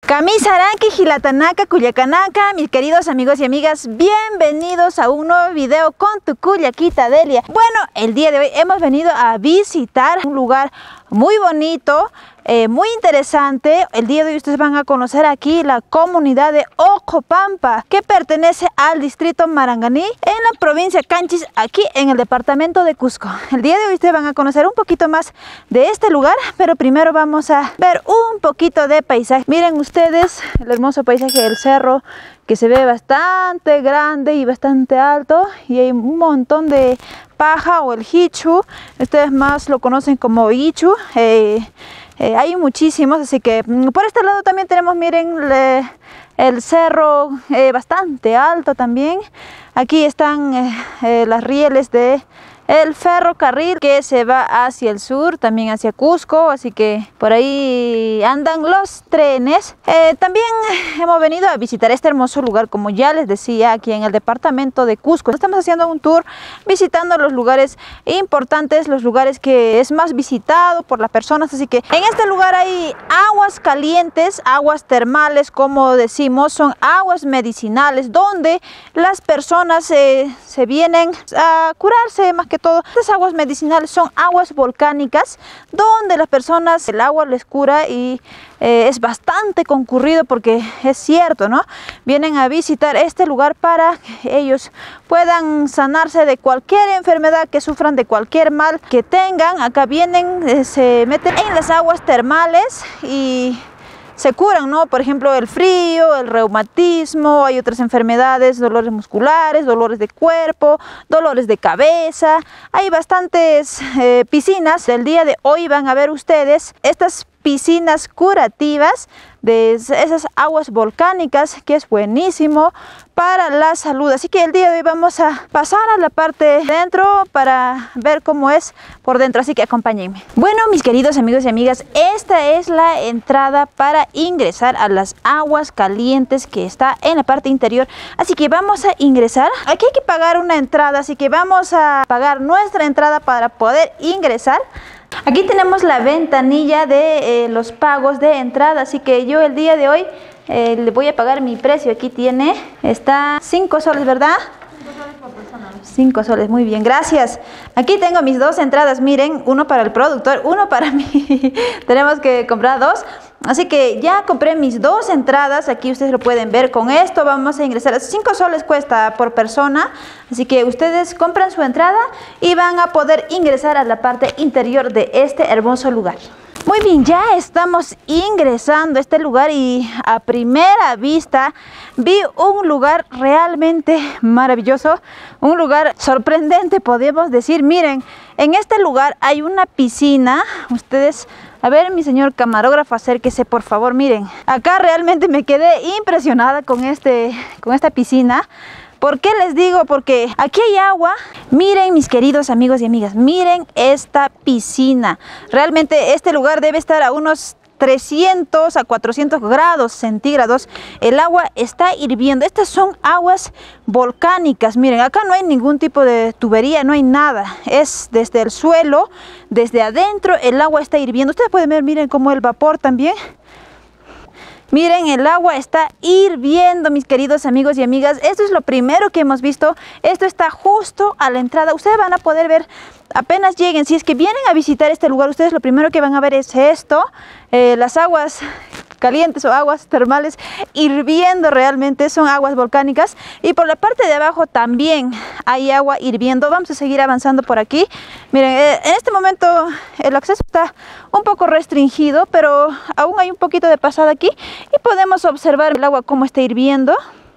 Kamisaranki, Jilatanaka, Culiacanaca, mis queridos amigos y amigas, bienvenidos a un nuevo video con tu Culiaquita Delia. Bueno, el día de hoy hemos venido a visitar un lugar muy bonito, muy interesante. El día de hoy ustedes van a conocer aquí la comunidad de Ocopampa, que pertenece al distrito Maranganí, en la provincia Canchis, aquí en el departamento de Cusco. El día de hoy ustedes van a conocer un poquito más de este lugar, pero primero vamos a ver un poquito de paisaje. Miren ustedes el hermoso paisaje del cerro, que se ve bastante grande y bastante alto, y hay un montón de paja o el hichu, ustedes más lo conocen como ichu. Hay muchísimos, así que por este lado también tenemos, miren, el cerro bastante alto también. Aquí están las rieles de el ferrocarril que se va hacia el sur, también hacia Cusco, así que por ahí andan los trenes. También hemos venido a visitar este hermoso lugar, como ya les decía, aquí en el departamento de Cusco. Estamos haciendo un tour visitando los lugares importantes, los lugares que es más visitado por las personas, así que en este lugar hay aguas calientes, aguas termales, como decimos, son aguas medicinales donde las personas se vienen a curarse. Más que todo, estas aguas medicinales son aguas volcánicas donde las personas, el agua les cura, y es bastante concurrido porque es cierto, ¿no? Vienen a visitar este lugar para que ellos puedan sanarse de cualquier enfermedad que sufran, de cualquier mal que tengan. Acá vienen, se meten en las aguas termales y se curan, ¿no? Por ejemplo, el frío, el reumatismo, hay otras enfermedades, dolores musculares, dolores de cuerpo, dolores de cabeza. Hay bastantes piscinas. El día de hoy van a ver ustedes estas piscinas curativas de esas aguas volcánicas, que es buenísimo para la salud. Así que el día de hoy vamos a pasar a la parte de dentro para ver cómo es por dentro, así que acompáñenme. Bueno, mis queridos amigos y amigas, esta es la entrada para ingresar a las aguas calientes que está en la parte interior, así que vamos a ingresar. Aquí hay que pagar una entrada, así que vamos a pagar nuestra entrada para poder ingresar. Aquí tenemos la ventanilla de los pagos de entrada, así que yo el día de hoy le voy a pagar mi precio. Aquí tiene, está 5 soles, ¿verdad? 5 soles por persona. 5 soles, muy bien, gracias. Aquí tengo mis dos entradas, miren, uno para el productor, uno para mí. Tenemos que comprar dos. Así que ya compré mis dos entradas, aquí ustedes lo pueden ver. Con esto vamos a ingresar, 5 soles cuesta por persona, así que ustedes compran su entrada y van a poder ingresar a la parte interior de este hermoso lugar. Muy bien, ya estamos ingresando a este lugar y a primera vista vi un lugar realmente maravilloso, un lugar sorprendente, podemos decir. Miren, en este lugar hay una piscina. Ustedes, a ver, mi señor camarógrafo, acérquese por favor. Miren, acá realmente me quedé impresionada con esta piscina. ¿Por qué les digo? Porque aquí hay agua. Miren, mis queridos amigos y amigas, miren esta piscina. Realmente este lugar debe estar a unos 300 a 400 grados centígrados. El agua está hirviendo. Estas son aguas volcánicas. Miren, acá no hay ningún tipo de tubería, no hay nada. Es desde el suelo, desde adentro el agua está hirviendo. Ustedes pueden ver, miren cómo el vapor también. Miren, el agua está hirviendo, mis queridos amigos y amigas. Esto es lo primero que hemos visto. Esto está justo a la entrada. Ustedes van a poder ver apenas lleguen. Si es que vienen a visitar este lugar, ustedes lo primero que van a ver es esto. Las aguas calientes o aguas termales hirviendo, realmente son aguas volcánicas. Y por la parte de abajo también hay agua hirviendo. Vamos a seguir avanzando por aquí. Miren, en este momento el acceso está un poco restringido, pero aún hay un poquito de pasada aquí y podemos observar el agua cómo está hirviendo.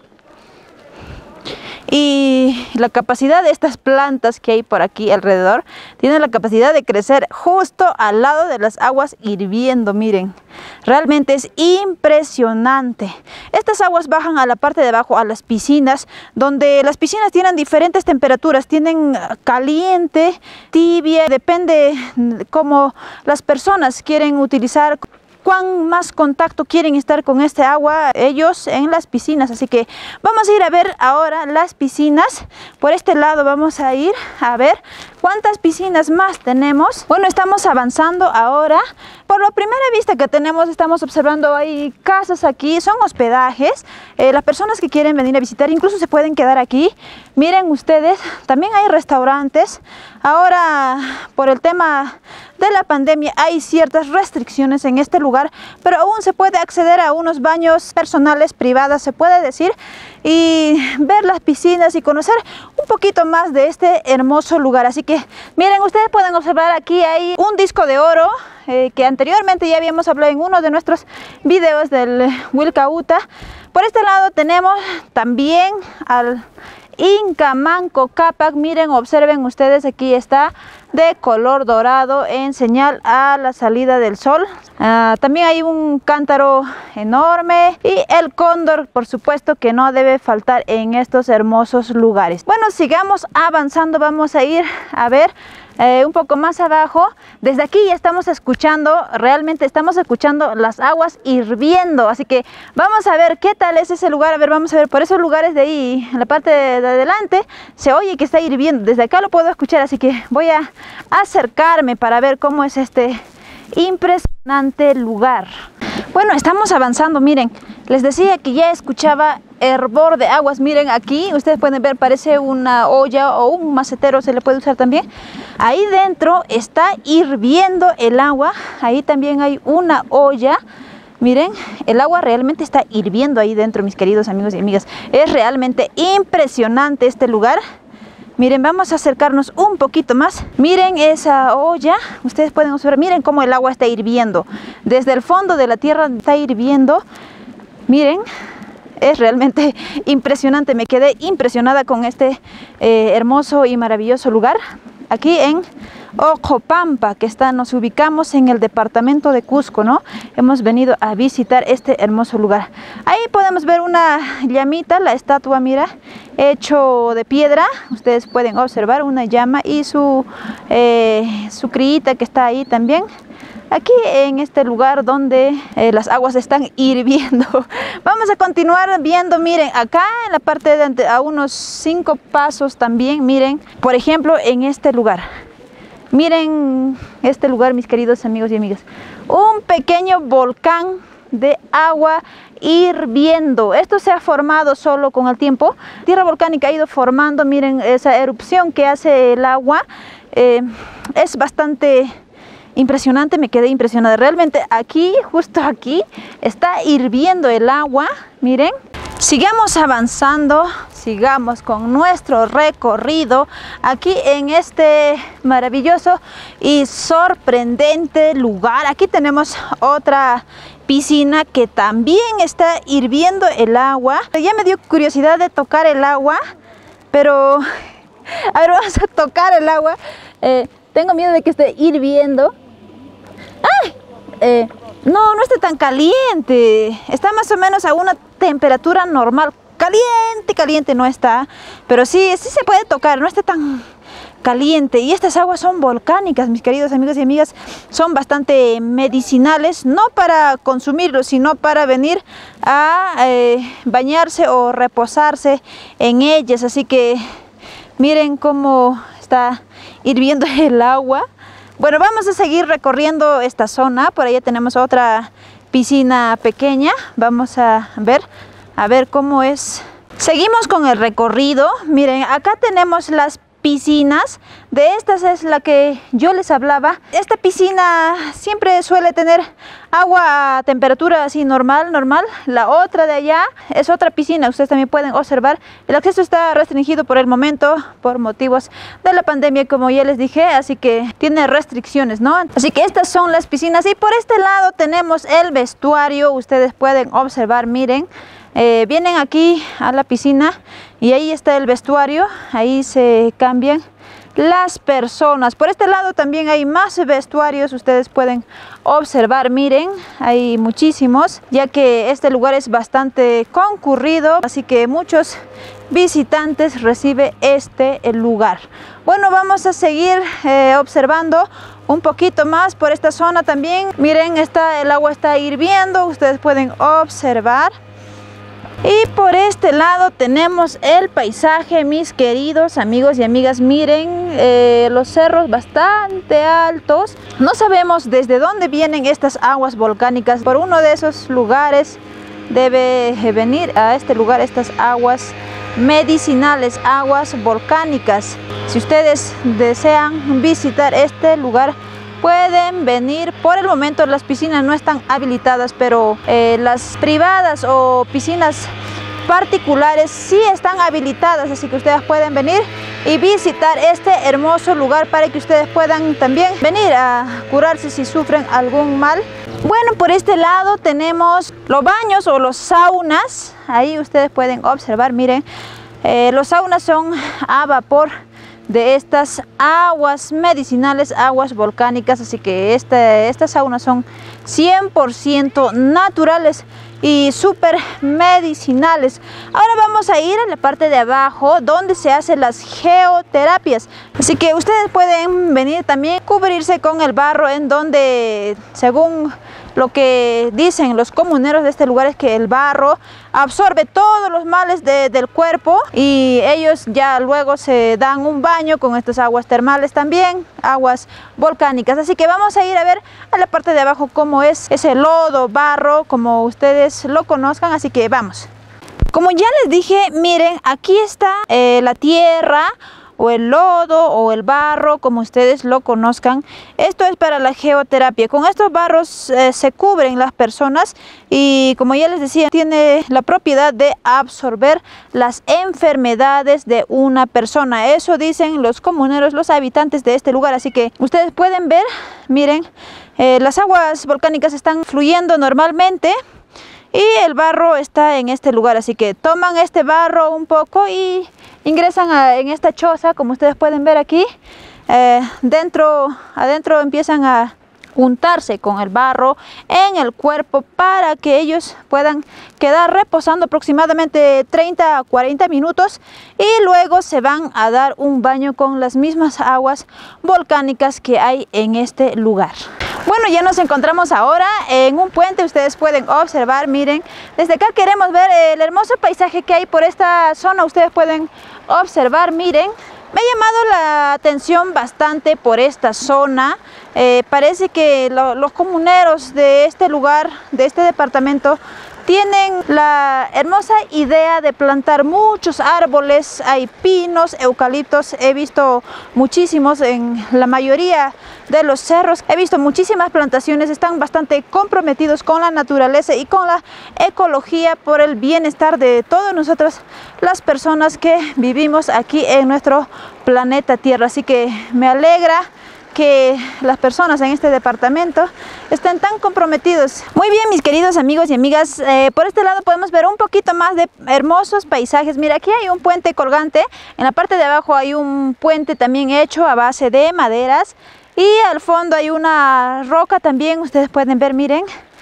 Y la capacidad de estas plantas que hay por aquí alrededor, tienen la capacidad de crecer justo al lado de las aguas hirviendo. Miren, realmente es impresionante. Estas aguas bajan a la parte de abajo, a las piscinas, donde las piscinas tienen diferentes temperaturas. Tienen caliente, tibia, depende cómo las personas quieren utilizar, cuán más contacto quieren estar con este agua ellos en las piscinas. Así que vamos a ir a ver ahora las piscinas. Por este lado vamos a ir a ver ¿Cuántas piscinas más tenemos? Bueno, estamos avanzando ahora. Por la primera vista que tenemos, estamos observando, hay casas aquí, son hospedajes. Las personas que quieren venir a visitar incluso se pueden quedar aquí. Miren ustedes, también hay restaurantes. Ahora, por el tema de la pandemia, hay ciertas restricciones en este lugar, pero aún se puede acceder a unos baños personales, privadas, se puede decir, y ver las piscinas y conocer un poquito más de este hermoso lugar. Así que miren, ustedes pueden observar aquí hay un disco de oro que anteriormente ya habíamos hablado en uno de nuestros videos del Wilcauta. Por este lado tenemos también al Inca Manco Cápac. Miren, observen ustedes, aquí está de color dorado en señal a la salida del sol. También hay un cántaro enorme y el cóndor, por supuesto, que no debe faltar en estos hermosos lugares. Bueno, sigamos avanzando, vamos a ir a ver un poco más abajo. Desde aquí ya estamos escuchando, realmente estamos escuchando las aguas hirviendo, así que vamos a ver qué tal es ese lugar. A ver, vamos a ver por esos lugares de ahí, en la parte de adelante se oye que está hirviendo, desde acá lo puedo escuchar, así que voy a acercarme para ver cómo es este impresionante lugar. Bueno, estamos avanzando, miren, les decía que ya escuchaba hervor de aguas. Miren, aquí ustedes pueden ver, parece una olla o un macetero, se le puede usar también. Ahí dentro está hirviendo el agua, ahí también hay una olla. Miren, el agua realmente está hirviendo ahí dentro, mis queridos amigos y amigas. Es realmente impresionante este lugar. Miren, vamos a acercarnos un poquito más. Miren esa olla, ustedes pueden observar, miren cómo el agua está hirviendo. Desde el fondo de la tierra está hirviendo. Miren, es realmente impresionante. Me quedé impresionada con este hermoso y maravilloso lugar. Aquí en Ocopampa, que nos ubicamos en el departamento de Cusco, ¿no? Hemos venido a visitar este hermoso lugar. Ahí podemos ver una llamita, la estatua, mira, hecho de piedra. Ustedes pueden observar una llama y su criita que está ahí también. Aquí en este lugar donde las aguas están hirviendo. Vamos a continuar viendo, miren, acá en la parte de a unos 5 pasos también, miren, por ejemplo, en este lugar. Miren este lugar, mis queridos amigos y amigas. Un pequeño volcán de agua hirviendo. Esto se ha formado solo con el tiempo. Tierra volcánica ha ido formando, miren esa erupción que hace el agua. Es bastante impresionante, me quedé impresionada. Realmente aquí, justo aquí, está hirviendo el agua. Miren, sigamos avanzando, sigamos con nuestro recorrido aquí en este maravilloso y sorprendente lugar. Aquí tenemos otra piscina que también está hirviendo el agua. Ya me dio curiosidad de tocar el agua, pero a ver, vamos a tocar el agua. Tengo miedo de que esté hirviendo. ¡Ay! No está tan caliente, está más o menos a una temperatura normal. Caliente no está, pero sí se puede tocar, no está tan caliente. Y estas aguas son volcánicas, mis queridos amigos y amigas, son bastante medicinales, no para consumirlos, sino para venir a bañarse o reposarse en ellas. Así que miren cómo está hirviendo el agua. Bueno, vamos a seguir recorriendo esta zona. Por allá tenemos otra piscina pequeña. Vamos a ver cómo es. Seguimos con el recorrido. Miren, acá tenemos las piscinas. De estas es la que yo les hablaba. Esta piscina siempre suele tener agua a temperatura así normal. La otra de allá es otra piscina. Ustedes también pueden observar. El acceso está restringido por el momento por motivos de la pandemia, como ya les dije. Así que tiene restricciones, ¿no? Así que estas son las piscinas. Y por este lado tenemos el vestuario. Ustedes pueden observar, miren. Vienen aquí a la piscina y ahí está el vestuario. Ahí se cambian las personas. Por este lado también hay más vestuarios. Ustedes pueden observar, miren, hay muchísimos, ya que este lugar es bastante concurrido, así que muchos visitantes recibe el lugar. Bueno, vamos a seguir observando un poquito más por esta zona también. Miren, el agua está hirviendo. Ustedes pueden observar. Y por este lado tenemos el paisaje, mis queridos amigos y amigas. Miren los cerros bastante altos. No sabemos desde dónde vienen estas aguas volcánicas. Por uno de esos lugares debe venir a este lugar estas aguas medicinales, aguas volcánicas. Si ustedes desean visitar este lugar, pueden venir. Por el momento las piscinas no están habilitadas, pero las privadas o piscinas particulares sí están habilitadas, así que ustedes pueden venir y visitar este hermoso lugar para que ustedes puedan también venir a curarse si sufren algún mal. Bueno, por este lado tenemos los baños o los saunas. Ahí ustedes pueden observar, miren, los saunas son a vapor de estas aguas medicinales, aguas volcánicas, así que estas saunas son 100% naturales y súper medicinales. Ahora vamos a ir a la parte de abajo donde se hacen las geoterapias, así que ustedes pueden venir también, cubrirse con el barro, en donde según lo que dicen los comuneros de este lugar es que el barro absorbe todos los males del cuerpo, y ellos ya luego se dan un baño con estas aguas termales también, aguas volcánicas. Así que vamos a ir a ver a la parte de abajo cómo es ese lodo, barro, como ustedes lo conozcan, así que vamos. Como ya les dije, miren, aquí está la tierra o el lodo o el barro, como ustedes lo conozcan. Esto es para la geoterapia. Con estos barros se cubren las personas, y como ya les decía, tiene la propiedad de absorber las enfermedades de una persona. Eso dicen los comuneros, los habitantes de este lugar. Así que ustedes pueden ver, miren, las aguas volcánicas están fluyendo normalmente y el barro está en este lugar, así que toman este barro un poco y ingresan en esta choza, como ustedes pueden ver aquí. Adentro empiezan a untarse con el barro en el cuerpo para que ellos puedan quedar reposando aproximadamente 30 a 40 minutos, y luego se van a dar un baño con las mismas aguas volcánicas que hay en este lugar. Bueno, ya nos encontramos ahora en un puente. Ustedes pueden observar, miren, desde acá queremos ver el hermoso paisaje que hay por esta zona. Ustedes pueden observar, miren, me ha llamado la atención bastante por esta zona. Parece que los comuneros de este lugar, de este departamento, tienen la hermosa idea de plantar muchos árboles. Hay pinos, eucaliptos, he visto muchísimos en la mayoría de los cerros. He visto muchísimas plantaciones. Están bastante comprometidos con la naturaleza y con la ecología, por el bienestar de todos nosotros, las personas que vivimos aquí en nuestro planeta Tierra. Así que me alegra que las personas en este departamento estén tan comprometidos. Muy bien, mis queridos amigos y amigas, por este lado podemos ver un poquito más de hermosos paisajes. Mira, aquí hay un puente colgante, en la parte de abajo hay un puente también hecho a base de maderas, y al fondo hay una roca también, ustedes pueden ver, miren,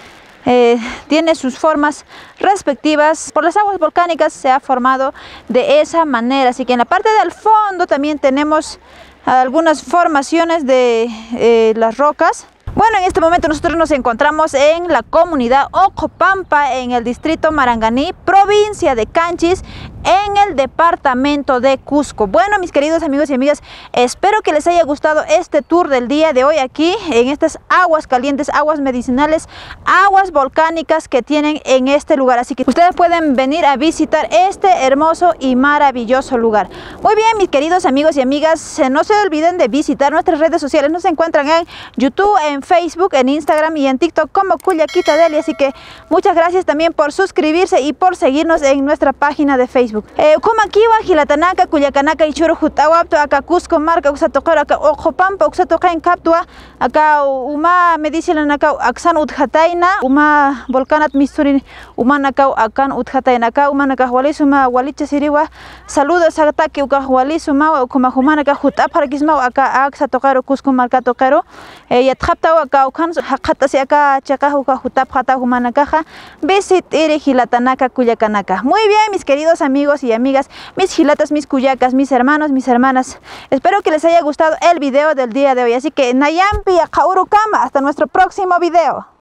tiene sus formas respectivas. Por las aguas volcánicas se ha formado de esa manera, así que en la parte del fondo también tenemos algunas formaciones de las rocas. Bueno, en este momento nosotros nos encontramos en la comunidad Ocopampa, en el distrito Maranganí, provincia de Canchis, en el departamento de Cusco. Bueno, mis queridos amigos y amigas, espero que les haya gustado este tour del día de hoy aquí en estas aguas calientes, aguas medicinales, aguas volcánicas que tienen en este lugar. Así que ustedes pueden venir a visitar este hermoso y maravilloso lugar. Muy bien, mis queridos amigos y amigas, no se olviden de visitar nuestras redes sociales. Nos encuentran en YouTube, en Facebook, en Instagram y en TikTok como Culiaquita Deli. Así que muchas gracias también por suscribirse y por seguirnos en nuestra página de Facebook. Como aquí Gilatanaka, Culiacanaka y Churu Jutawapto, acá Cusco marca Uxatoquero, acá Ocopampa, Uxatoca en Captua, acá Uma me dicen acá Axan Utjataina, Uma Volcanat Misturin, Umanaka Akan Utjataina, acá Umanaka Walisuma, Walicha Siriwa, saludos a Taki Uka Walisuma, como Humanaka Jutaparquisma, acá Axatoquero, Cusco marca Toquero, y Atrapta acá Ukan, Hakatasi acá Chacajuca Jutapata Humanakaja, Visit Iri Gilatanaka, Culiacanaka. Muy bien, mis queridos amigos y amigas, mis gilatas, mis cuyacas, mis hermanos, mis hermanas, espero que les haya gustado el video del día de hoy. Así que Nayampi, Akaurukama, hasta nuestro próximo video.